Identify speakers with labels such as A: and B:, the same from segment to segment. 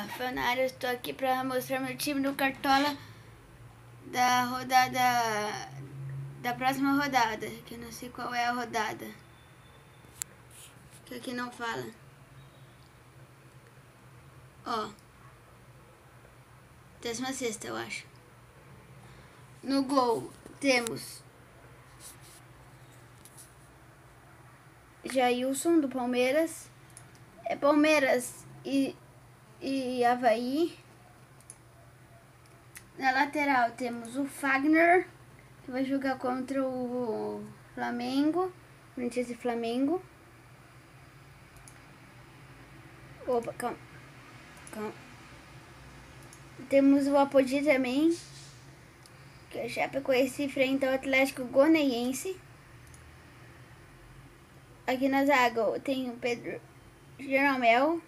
A: Rafael, eu estou aqui para mostrar meu time no Cartola da rodada, da próxima rodada, que eu não sei qual é a rodada, que aqui não fala. Ó, 16ª, eu acho. No gol temos Jailson do Palmeiras, Palmeiras e Avaí. Na lateral temos o Fagner, que vai jogar contra o Flamengo, Corinthians e Flamengo. Opa, calma. Temos o Apodi também, que é o Chapecoense enfrenta o Atlético Goianiense. Aqui na zaga tem o Pedro Jeromel,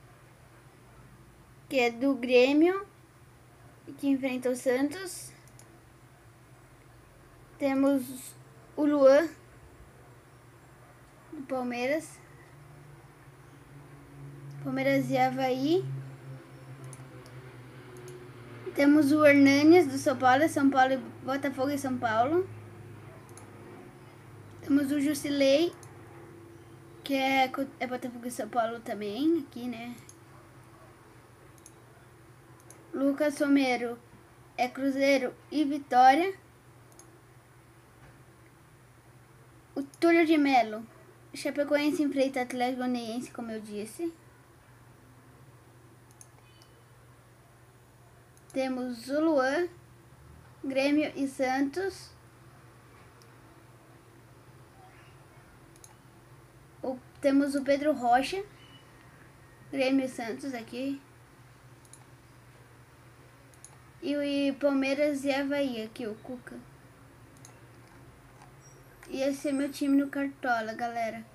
A: que é do Grêmio, que enfrenta o Santos. Temos o Luan, do Palmeiras e Avaí. Temos o Hernanes, do São Paulo, Botafogo e São Paulo. Temos o Jusilei, que é Botafogo e São Paulo também, aqui, né? Lucas Romero é Cruzeiro e Vitória. O Túlio de Melo, Chapecoense enfrenta Atlético Goianiense, como eu disse. Temos o Luan, Grêmio e Santos. Temos o Pedro Rocha, Grêmio e Santos aqui. E o Palmeiras e Avaí aqui, o Cuca. E esse é meu time no Cartola, galera.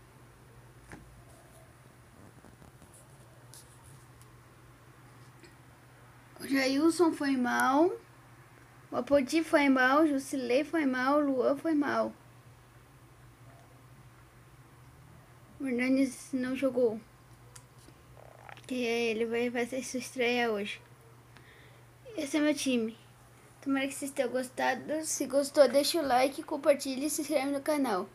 A: O Jailson foi mal. O Apodi foi mal. O Jusilei foi mal. O Luan foi mal. O Hernanes não jogou, que ele vai fazer sua estreia hoje. Esse é meu time. Tomara que vocês tenham gostado. Se gostou, deixa o like, compartilhe e se inscreve no canal.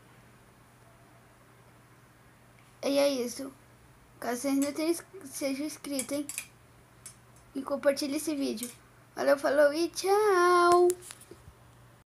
A: E é isso. Caso você ainda seja inscrito, hein? E compartilhe esse vídeo. Valeu, falou e tchau!